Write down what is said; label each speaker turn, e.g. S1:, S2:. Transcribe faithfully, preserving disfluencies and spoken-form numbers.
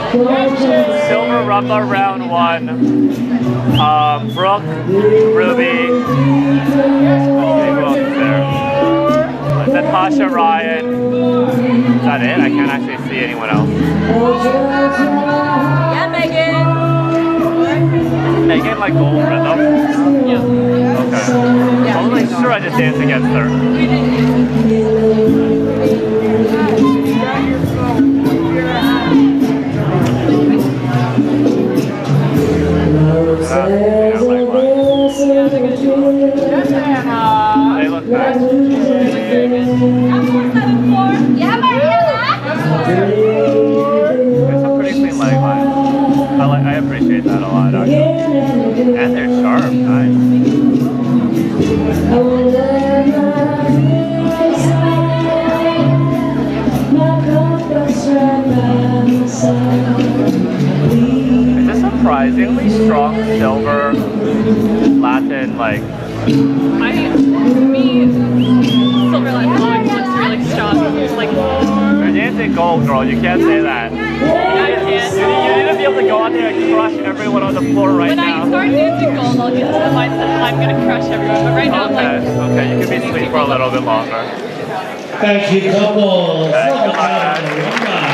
S1: Silver Rumba round one. Um, Brooke, Ruby. Who else is there? Natasha, Ryan. Is that it? I can't actually see anyone else.
S2: Yeah, Megan.
S1: Megan like gold rhythm?
S2: Yeah.
S1: Okay.
S2: Yeah.
S1: I was like sure I just danced against her. Uh, yeah, like they look nice.
S2: Yeah, Mariana.
S1: It's a pretty clean leg line. I like. I appreciate that a lot, actually. And they're sharp. Nice. It's a surprisingly strong silver Latin like.
S2: I, me, Silver Latin always looks really strong. Like,
S1: You're dancing gold, girl. You can't say that.
S2: yeah, I can.
S1: You, you need to be able to go out there and crush everyone on the floor right
S2: When
S1: now.
S2: I start dancing gold, I'll get to the mindset that I'm gonna crush everyone. But right now, I'm
S1: Okay,
S2: like,
S1: okay. You can be sweet for a little bit longer.
S3: Thank you, couples.
S1: Okay, come on, guys.